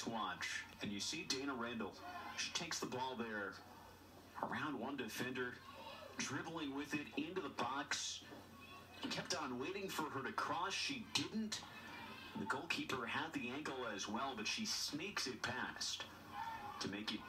let's watch. And you see Dana Randall. She takes the ball there around one defender, dribbling with it into the box. Kept on waiting for her to cross. She didn't. The goalkeeper had the ankle as well, but she sneaks it past to make it